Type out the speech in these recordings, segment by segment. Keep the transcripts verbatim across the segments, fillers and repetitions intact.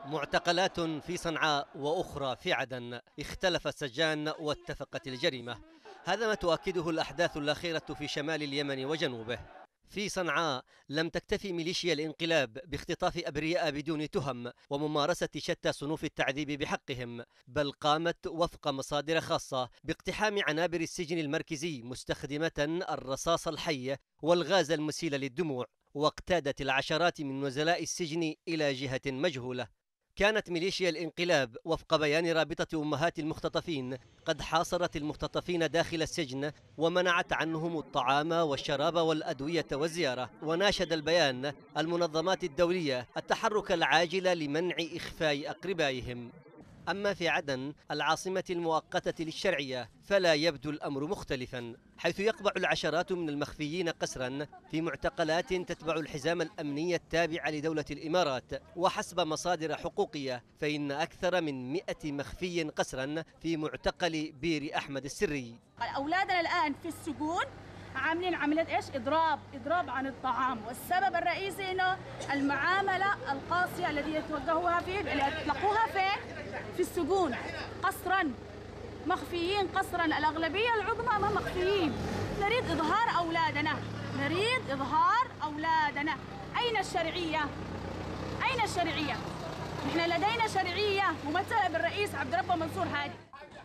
معتقلات في صنعاء وأخرى في عدن، اختلف السجان واتفقت الجريمة. هذا ما تؤكده الأحداث الأخيرة في شمال اليمن وجنوبه. في صنعاء لم تكتفي ميليشيا الانقلاب باختطاف أبرياء بدون تهم وممارسة شتى صنوف التعذيب بحقهم، بل قامت وفق مصادر خاصة باقتحام عنابر السجن المركزي مستخدمة الرصاص الحي والغاز المسيل للدموع، واقتادت العشرات من نزلاء السجن إلى جهة مجهولة. كانت ميليشيا الانقلاب وفق بيان رابطة أمهات المختطفين قد حاصرت المختطفين داخل السجن ومنعت عنهم الطعام والشراب والأدوية والزيارة، وناشد البيان المنظمات الدولية التحرك العاجل لمنع إخفاء أقربائهم. أما في عدن العاصمة المؤقتة للشرعية فلا يبدو الأمر مختلفا، حيث يقبع العشرات من المخفيين قسرا في معتقلات تتبع الحزام الأمني التابع لدولة الإمارات. وحسب مصادر حقوقية فإن أكثر من مئة مخفي قسرا في معتقل بير أحمد السري. أولادنا الآن في السجون عاملين عملية ايش؟ اضراب، اضراب عن الطعام، والسبب الرئيسي انه المعاملة القاسية التي يتوجهوها فيه اللي يطلقوها فين؟ في السجون قسرا، مخفيين قسرا، الأغلبية العظمى ما مخفيين. نريد إظهار أولادنا، نريد إظهار أولادنا. أين الشرعية؟ أين الشرعية؟ نحن لدينا شرعية ممثلة بالرئيس عبد الرب منصور هادي.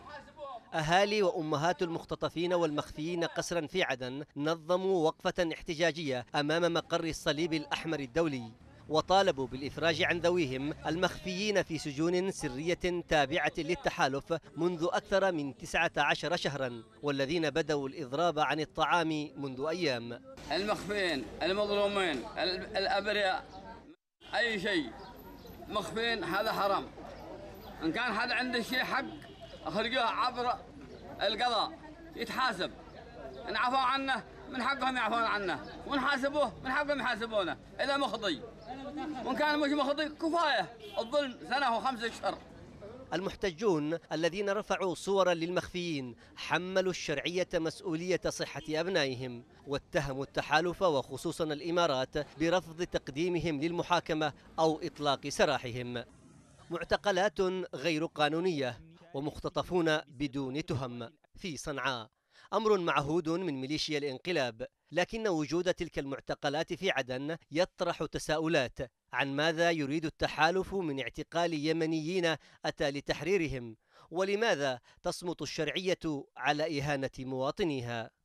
أهالي وأمهات المختطفين والمخفيين قسرا في عدن نظموا وقفة احتجاجية أمام مقر الصليب الأحمر الدولي، وطالبوا بالإفراج عن ذويهم المخفيين في سجون سرية تابعة للتحالف منذ أكثر من تسعة عشر شهرا، والذين بدأوا الإضراب عن الطعام منذ أيام. المخفيين، المظلومين، الأبرياء، أي شيء مخفين هذا حرام. إن كان حدا عنده شيء حق أخرجوه عبر القضاء يتحاسب. إن عفوا عنه من حقهم يعفون عنه، ونحاسبوه من حقهم يحاسبونه إذا مخطي، وإن كان مش مخطي كفاية الظلم سنة وخمسة أشهر. المحتجون الذين رفعوا صورا للمخفيين حملوا الشرعية مسؤولية صحة أبنائهم، واتهموا التحالف وخصوصا الإمارات برفض تقديمهم للمحاكمة أو إطلاق سراحهم. معتقلات غير قانونية ومختطفون بدون تهم في صنعاء، أمر معهود من ميليشيا الانقلاب، لكن وجود تلك المعتقلات في عدن يطرح تساؤلات عن ماذا يريد التحالف من اعتقال يمنيين أتى لتحريرهم، ولماذا تصمت الشرعية على إهانة مواطنيها.